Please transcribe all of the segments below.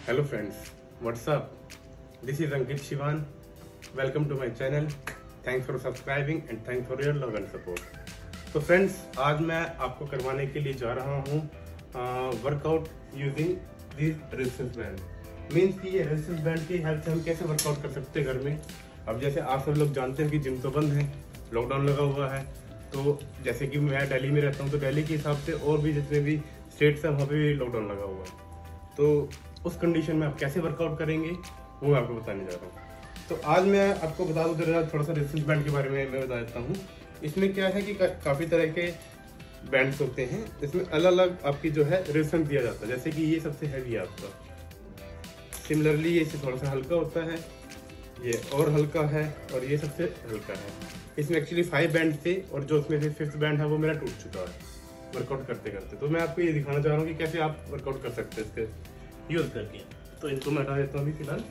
Hello friends, what's up? This is Ankit Shivan. Welcome to my channel. Thanks for subscribing and thanks for your love and support. तो friends, आज मैं आपको करवाने के लिए जा रहा हूँ workout using this resistance band. Means कि ये रेजिस्टेंस बैंड की हेल्प से हम कैसे वर्कआउट कर सकते हैं घर में। अब जैसे आप सब लोग जानते हैं कि जिम तो बंद है, लॉकडाउन लगा हुआ है। तो जैसे कि मैं दिल्ली में रहता हूँ, तो दिल्ली के हिसाब से और भी जितने भी स्टेट्स हैं वहाँ पे भी लॉकडाउन लगा हुआ है। तो उस कंडीशन में आप कैसे वर्कआउट करेंगे वो मैं आपको बताने जा रहा हूँ। तो आज मैं आपको बता दूँ थोड़ा सा रेजिस्टेंस बैंड के बारे में मैं बता देता हूँ। इसमें क्या है कि काफ़ी तरह के बैंड्स होते हैं। इसमें अलग अलग आपकी जो है रेजिस्टेंस दिया जाता है। जैसे कि ये सबसे हैवी है आपका, सिमिलरली ये इससे थोड़ा सा हल्का होता है, ये और हल्का है, और ये सबसे हल्का है। इसमें एक्चुअली 5 बैंड थे और जो उसमें से 5th बैंड है वो मेरा टूट चुका है वर्कआउट करते करते। तो मैं आपको ये दिखाना चाह रहा हूँ कि कैसे आप वर्कआउट कर सकते हैं इसके यूज करके। तो इनको मैं हटा देता हूँ अभी फिलहाल।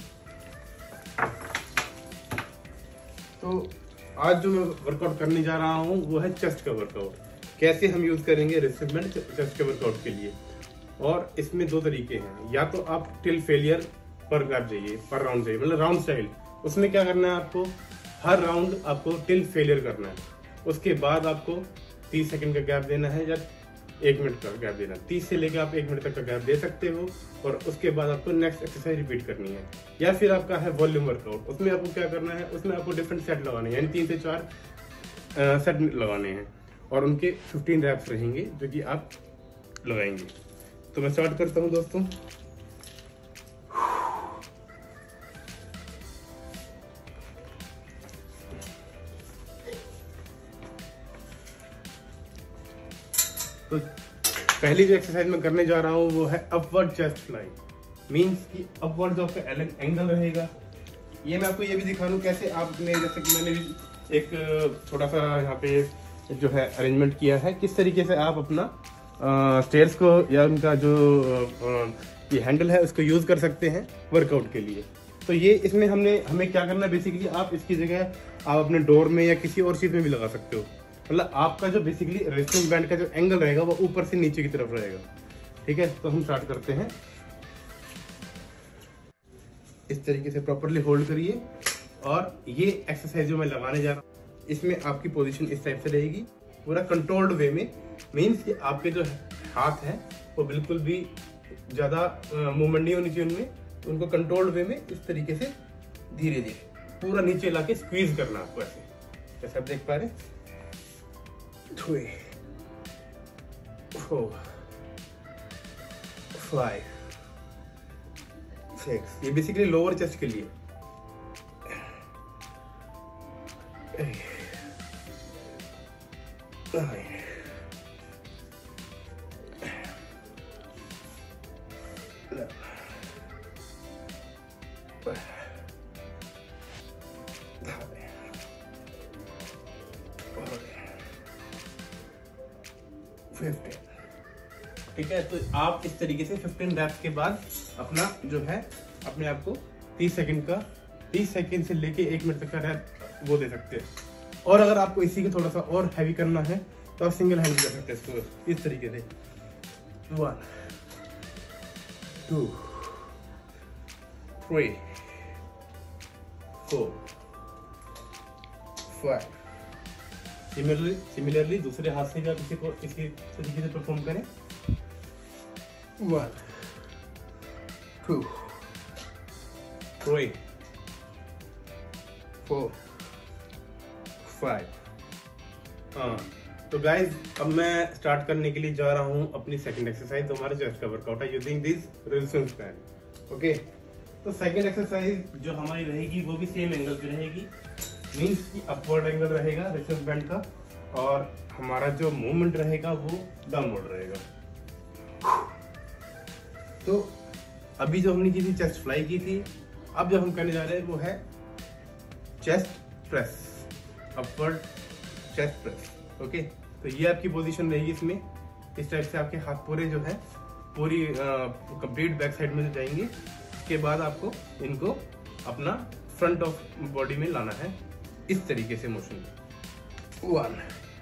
तो आज जो मैं वर्कआउट करने जा रहा हूँ वो है चेस्ट का वर्कआउट। कैसे हम यूज करेंगे रेजिस्टेंस बैंड चेस्ट के वर्कआउट के लिए। और इसमें 2 तरीके हैं। या तो आप टिल फेलियर पर गैप जाइए, पर राउंड जाइए, मतलब राउंड स्टाइल। उसमें क्या करना है, आपको हर राउंड आपको टिल फेलियर करना है। उसके बाद आपको 30 सेकंड का गैप देना है या 1 मिनट का गैप देना है। 30 से लेकर आप 1 मिनट तक का गैप दे सकते हो। और उसके बाद आपको नेक्स्ट एक्सरसाइज रिपीट करनी है। या फिर आपका है वॉल्यूम वर्कआउट। उसमें आपको क्या करना है, उसमें आपको डिफरेंट सेट लगाने हैं, यानी 3 से 4 सेट लगाने हैं और उनके 15 रैप्स रहेंगे जो कि आप लगाएंगे। तो मैं स्टार्ट करता हूँ दोस्तों। तो पहली जो एक्सरसाइज मैं करने जा रहा हूँ वो है अपवर्ड चेस्ट फ्लाई। मीन्स कि अपवर्ड जो आपका एंगल रहेगा। ये मैं आपको ये भी दिखा दूँ कैसे आपने, जैसे कि मैंने भी एक छोटा सा यहाँ पे जो है अरेंजमेंट किया है, किस तरीके से आप अपना स्टेयर्स को या उनका जो ये हैंडल है उसको यूज कर सकते हैं वर्कआउट के लिए। तो ये इसमें हमें क्या करना है, बेसिकली आप इसकी जगह आप अपने डोर में या किसी और चीज में भी लगा सकते हो। मतलब आपका जो बेसिकली रेजिस्टेंस बैंड का जो एंगल रहेगा वो ऊपर से नीचे की तरफ रहेगा। ठीक है, तो हम स्टार्ट करते हैं। इस तरीके से प्रॉपरली होल्ड करिए। और ये एक्सरसाइज जो मैं लगाने जा रहा हूँ इसमें आपकी पोजीशन इस टाइप से रहेगी, पूरा कंट्रोल्ड वे में। मीन्स कि आपके जो हाथ है वो बिल्कुल भी ज्यादा मूवमेंट नहीं होनी चाहिए उनमें। तो उनको कंट्रोल्ड वे में इस तरीके से धीरे धीरे पूरा नीचे ला के स्क्वीज करना आपको, ऐसे जैसे आप देख पा रहे हैं। 3, 4, 5, 6। ये बेसिकली लोअर चेस्ट के लिए। 8, 9, 11, 15। ठीक है, तो आप इस तरीके से 15 रैप्स के बाद अपना जो है अपने आप को 30 सेकंड से लेके 1 मिनट तक का रैप वो दे सकते हैं। और अगर आपको इसी को थोड़ा सा और हैवी करना है तो आप सिंगल हैंड कर सकते हैं इसको इस तरीके से। 1, 2, 3, 4, 5। सिमिलरली दूसरे हाथ से भी आप इसी तरीके से परफॉर्म करें। 1, 2, 3, 4, 5। हाँ, तो गाइज अब मैं स्टार्ट करने के लिए जा रहा हूँ अपनी सेकंड एक्सरसाइज। तो हमारा चेस्ट का वर्कआउट है using this resistance band. Okay, तो सेकंड एक्सरसाइज जो हमारी रहेगी वो भी सेम एंगल पे रहेगी। मीन्स कि अपवर्ड एंगल रहेगा रेजिस्टेंस बैंड का, और हमारा जो मूवमेंट रहेगा वो डाउनवर्ड रहेगा। तो अभी जो हमने की थी चेस्ट फ्लाई की थी, अब जो हम करने जा रहे हैं वो है chest press, upward chest press. Okay, तो ये आपकी पोजीशन रहेगी। इसमें इस टाइप से आपके हाथ पूरे जो है पूरी कंप्लीट बैक साइड में जाएंगे। इसके बाद आपको इनको अपना फ्रंट ऑफ बॉडी में लाना है इस तरीके से मोशन। 1,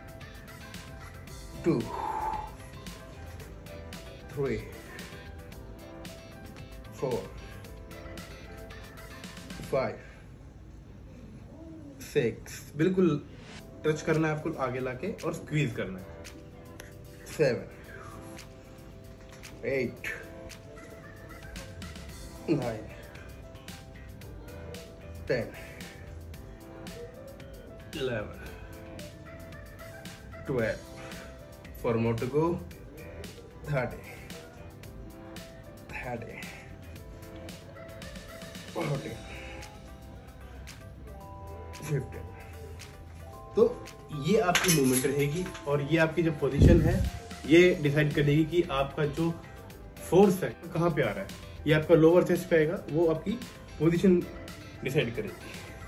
2, 3, 4, 5 6, बिल्कुल टच करना है आपको आगे लाके और स्क्वीज करना है। 7 8 9 10 11 12, 4 more to go, 30 40 50। तो ये आपकी मूवमेंट रहेगी और ये आपकी जो पोजीशन है ये डिसाइड करेगी कि आपका जो फोर्स है कहाँ पे आ रहा है। ये आपका लोअर चेस्ट पे आएगा, वो आपकी पोजीशन डिसाइड करेगी।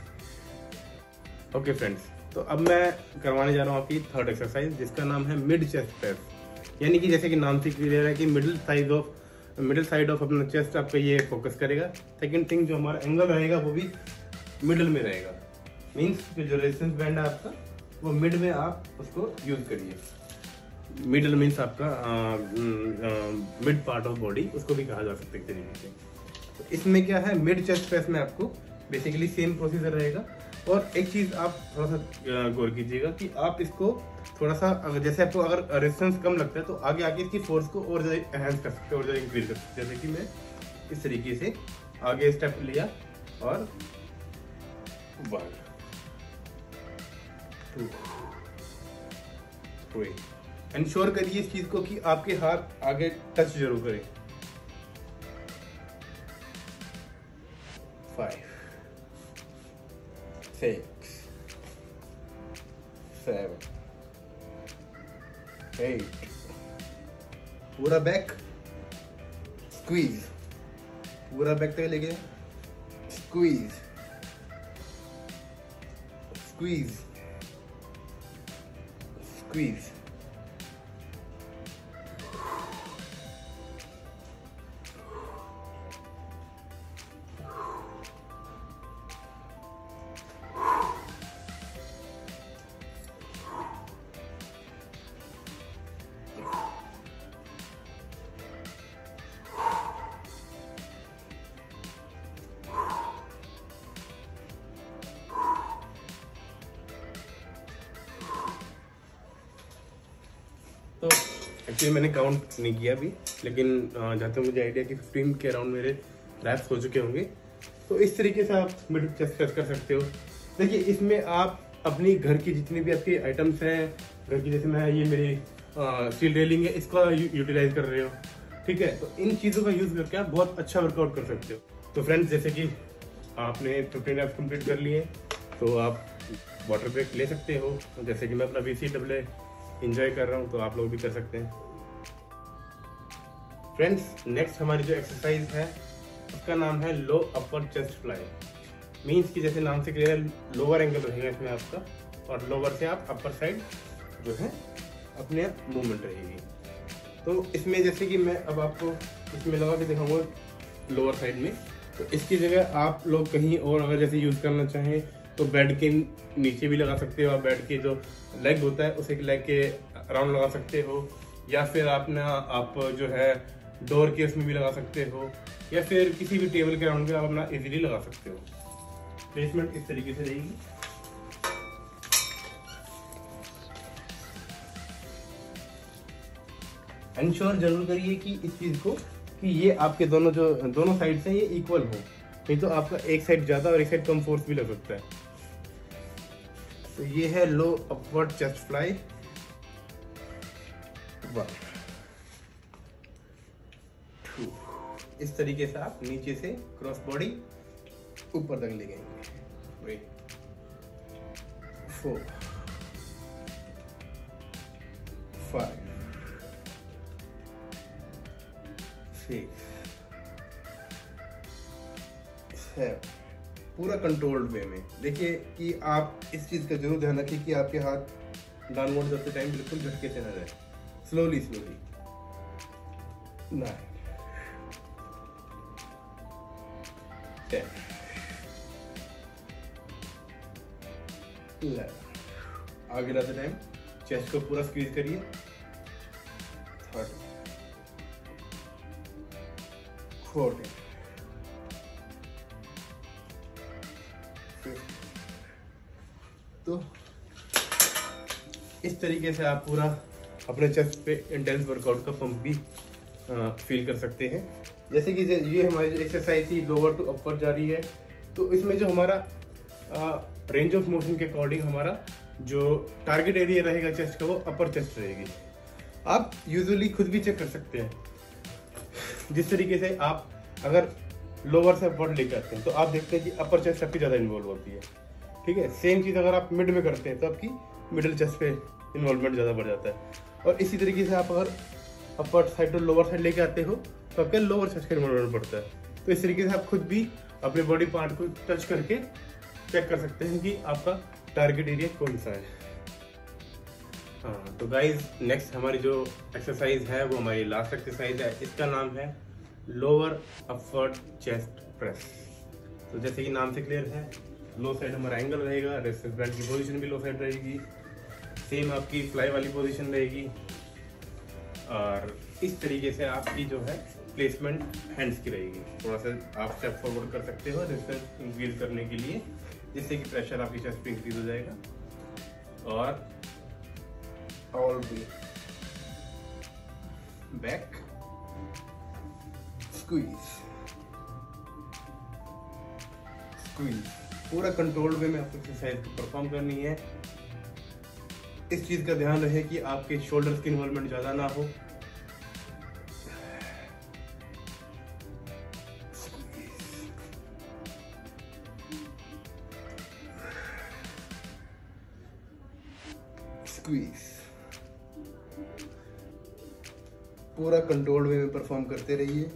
ओके फ्रेंड्स, तो अब मैं करवाने जा रहा हूँ आपकी थर्ड एक्सरसाइज, जिसका नाम है मिड चेस्ट प्रेस। यानी कि जैसे कि नाम से क्लियर है कि मिडिल साइड ऑफ अपना चेस्ट आपका ये फोकस करेगा। सेकंड थिंग, जो हमारा एंगल रहेगा वो भी मिडिल में रहेगा। मीन्स जो रेजिस्टेंस बैंड है आपका वो मिड में आप उसको यूज करिए। मिडिल मीन्स आपका मिड पार्ट ऑफ बॉडी, उसको भी कहा जा सकता है एक तरीके से। तो इसमें क्या है, मिड चेस्ट प्रेस में आपको बेसिकली सेम प्रोसीजर रहेगा। और एक चीज आप थोड़ा सा गौर कीजिएगा कि आप इसको थोड़ा सा जैसे आपको अगर रेजिस्टेंस कम लगता है तो आगे आके इसकी फोर्स को और ज्यादा एनहांस कर सकते हैं और ज्यादा इंक्रीज कर सकते हैं। जैसे कि मैं इस तरीके से आगे स्टेप लिया और 1 2 3। इंश्योर करिए इस चीज को कि आपके हाथ आगे टच जरूर करें। 5 6 7 8। पूरा बैक स्क्वीज, पूरा बैक तक लेके स्क्वीज स्क्वीज स्क्वीज। तो एक्चुअली मैंने काउंट नहीं किया अभी, लेकिन जहाँ तक मुझे आइडिया कि 15 के अराउंड मेरे रैप्स हो चुके होंगे। तो इस तरीके से आप मिड चेस्ट प्रेस कर सकते हो। देखिए, इसमें आप अपनी घर की जितनी भी आपकी आइटम्स हैं घर की, जैसे मैं ये मेरी स्टील रेलिंग है, इसका यूटिलाइज कर रहे हो, ठीक है। तो इन चीज़ों का यूज़ करके आप बहुत अच्छा वर्कआउट कर सकते हो। तो फ्रेंड्स, जैसे कि आपने 15 रैप्स कंप्लीट कर लिए, तो आप वाटर ब्रेक ले सकते हो। जैसे कि मैं अपना VCAA इंजॉय कर रहा हूँ, तो आप लोग भी कर सकते हैं। फ्रेंड्स, नेक्स्ट हमारी जो एक्सरसाइज है उसका नाम है low upper chest fly. Means कि जैसे नाम से क्लियर है, लोअर एंगल रहेगा इसमें आपका, और लोअर से आप अपर साइड जो है अपने आप मूवमेंट रहेगी। तो इसमें जैसे कि मैं अब आपको इसमें लगा के दिखाऊंगा लोअर साइड में, तो इसकी जगह आप लोग कहीं और अगर जैसे यूज करना चाहें तो बेड के नीचे भी लगा सकते हो। आप बेड के जो लेग होता है उसे लेग के अराउंड लगा सकते हो, या फिर आप जो है डोर के उसमें भी लगा सकते हो, या फिर किसी भी टेबल के अराउंड में आप अपना इजीली लगा सकते हो। प्लेसमेंट इस तरीके से रहेगी। इंश्योर जरूर करिए कि इस चीज को कि ये आपके दोनों साइड से ये इक्वल हो, नहीं तो आपका एक साइड ज्यादा और एक साइड कम फोर्स भी लग सकता है। तो ये है लो अपवर्ड चेस्ट फ्लाई। 1 2। इस तरीके से आप नीचे से क्रॉस बॉडी ऊपर तक ले गएंगे। 4 5 6 7। पूरा कंट्रोल्ड वे में। देखिए कि आप इस चीज का जरूर ध्यान रखिए कि आपके हाथ डाउनवर्ड करते टाइम बिल्कुल झटके से न रहे। स्लोली 9 10 11। आगे लाते टाइम चेस्ट को पूरा स्क्वीज करिए। 30 40 तो इस तरीके से आप पूरा अपने चेस्ट पे इंटेंस वर्कआउट का पंप भी फील कर सकते हैं। जैसे कि ये हमारी एक्सरसाइज थी लोअर टू अपर जा रही है, तो इसमें जो हमारा रेंज ऑफ मोशन के अकॉर्डिंग हमारा जो टारगेट एरिया रहेगा चेस्ट का वो अपर चेस्ट रहेगी। आप यूजुअली खुद भी चेक कर सकते हैं। जिस तरीके से आप अगर लोअर से अपर लेकर आते हैं तो आप देखते हैं कि अपर चेस्ट आपकी ज़्यादा इन्वॉल्व होती है, ठीक है। सेम चीज़ अगर आप मिड में करते हैं तो आपकी मिडिल चेस्ट पे इन्वॉल्वमेंट ज़्यादा बढ़ जाता है। और इसी तरीके से आप अगर अपर साइड और लोअर साइड लेके आते हो तो आपके लोअर चेस्ट का इन्वॉल्वमेंट बढ़ता है। तो इस तरीके से आप खुद भी अपने बॉडी पार्ट को टच करके चेक कर सकते हैं कि आपका टारगेट एरिया कौन सा है। हाँ, तो गाइज नेक्स्ट हमारी जो एक्सरसाइज है वो हमारी लास्ट एक्सरसाइज है। इसका नाम है लोअर अपर चेस्ट प्रेस। तो जैसे कि नाम से क्लियर है, लो साइड हमारा एंगल रहेगा, रेस्टलेस बैंड की पोजीशन भी लो साइड रहेगी, सेम आपकी फ्लाई वाली पोजीशन रहेगी। और इस तरीके से आपकी जो है प्लेसमेंट हैंड्स की रहेगी। थोड़ा सा आप स्टेप फॉरवर्ड कर सकते हो रेजिस्टेंस इंक्रीज करने के लिए, जिससे कि प्रेशर आपकी चेस्ट पे इंक्रीज हो जाएगा। और all way back squeeze squeeze, पूरा कंट्रोल्ड वे में आपको एक्सरसाइज को परफॉर्म करनी है। इस चीज का ध्यान रहे कि आपके शोल्डर्स की इन्वॉल्वमेंट ज्यादा ना हो। स्क्वीज, पूरा कंट्रोल्ड वे में परफॉर्म करते रहिए।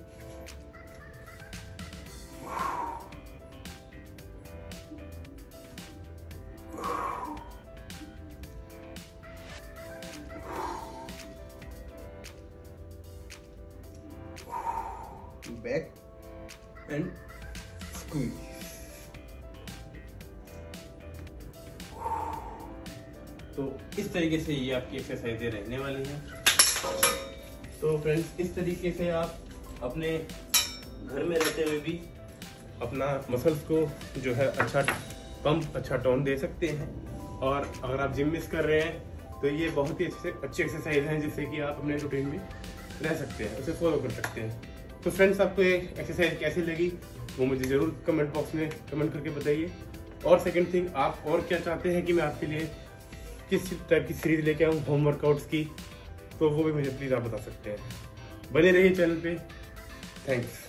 Back and squeeze. तो इस तरीके से ये आपकी एक्सरसाइजें रहने वाली हैं। तो फ्रेंड्स, इस तरीके से आप अपने घर में रहते हुए भी अपना मसल्स को जो है अच्छा पंप, अच्छा टोन दे सकते हैं। और अगर आप जिम मिस कर रहे हैं तो ये बहुत ही अच्छी एक्सरसाइज है, जिससे कि आप अपने रूटीन में रह सकते हैं, उसे फॉलो कर सकते हैं। तो फ्रेंड्स, आपको ये एक्सरसाइज कैसी लगी वो मुझे ज़रूर कमेंट बॉक्स में कमेंट करके बताइए। और सेकंड थिंग, आप और क्या चाहते हैं कि मैं आपके लिए किस टाइप की सीरीज लेके आऊँ होम वर्कआउट्स की, तो वो भी मुझे प्लीज़ आप बता सकते हैं। बने रहिए चैनल पे। थैंक्स।